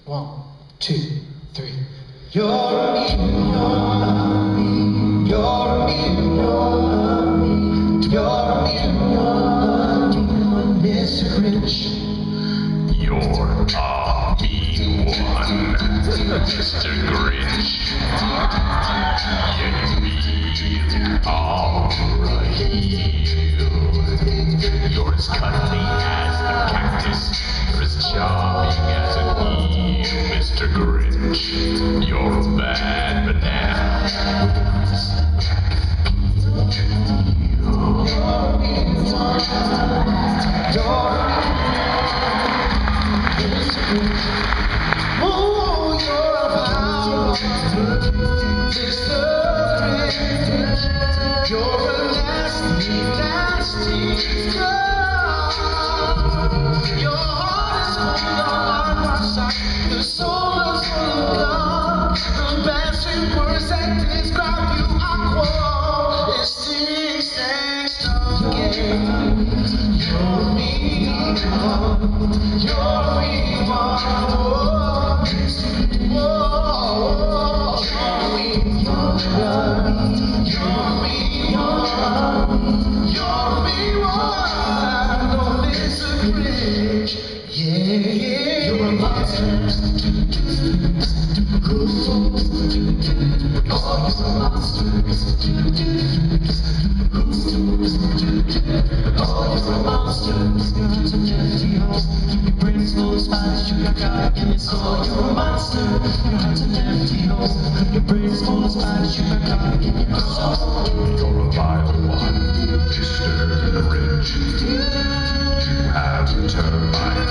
1, 2, 3. You're me, you're me, you're me, you're me, you're me, Mr. Grinch. You're a mean one, Mr. Grinch. Yeah, you feel alright. You're as cuddly as a cactus. You're as charming as an eel, Mr. Grinch. You're a bad banana with a Oh, you're a power, Mr. Grinch. You're a nasty, nasty girl. Your heart is full of heart, your soul is full of love. The best words that describe you are quote. It stinks, thanks again. You're me, you're me. You're a monster. Your brain's full of spiders, you got God in your soul. You're a monster. Your heart's an empty hole. Your brain's full of spiders, you got God in your soul. You're a vile one, Mr. Grinch. You have termites